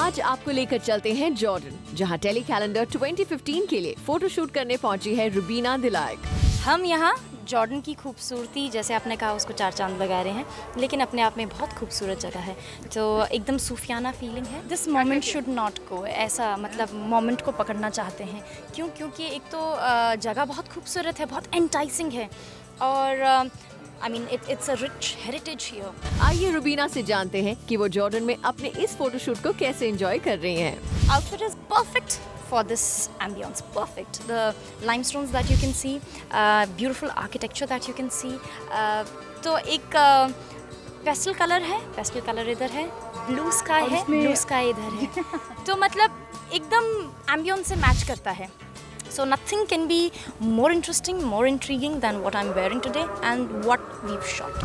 आज आपको लेकर चलते हैं जॉर्डन, जहां टेली कैलेंडर 2015 के लिए फोटोशूट करने पहुंची है रुबीना दिलाइक। हम यहाँ जॉर्डन की खूबसूरती, जैसे आपने कहा, उसको 4 चांद लगा रहे हैं, लेकिन अपने आप में बहुत खूबसूरत जगह है, तो एकदम सूफियाना फीलिंग है। This moment should not go, ऐसा मतलब मोमेंट को पकड़ना चाहते हैं। क्यों? क्योंकि एक तो जगह बहुत खूबसूरत है, बहुत एंटाइसिंग है, और I mean, it's a rich heritage here. आइए रुबीना से जानते हैं कि वो जॉर्डन में अपने इस फोटोशूट को कैसे एंजॉय कर रही हैं। Outfit is perfect for this ambience. Perfect. The limestones that you can see, beautiful architecture that you can see. तो एक पेस्टल कलर है, पेस्टल कलर इधर है, ब्लू स्काई है, ब्लू स्काई इधर है। तो मतलब एकदम ambience से मैच करता है। So nothing can be more interesting, more intriguing than what I'm wearing today and what we've shot.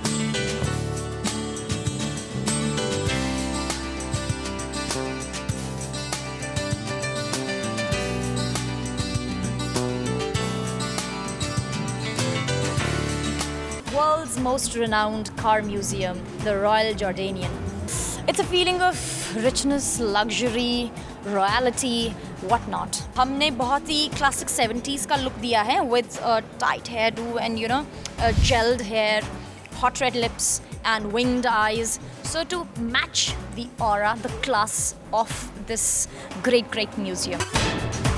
World's most renowned car museum, the Royal Jordanian. It's a feeling of richness, luxury, royalty, whatnot. हमने बहुत ही classic 70s का look दिया है with a tight hairdo and gelled hair, hot red lips and winged eyes. So to match the aura, the class of this great museum.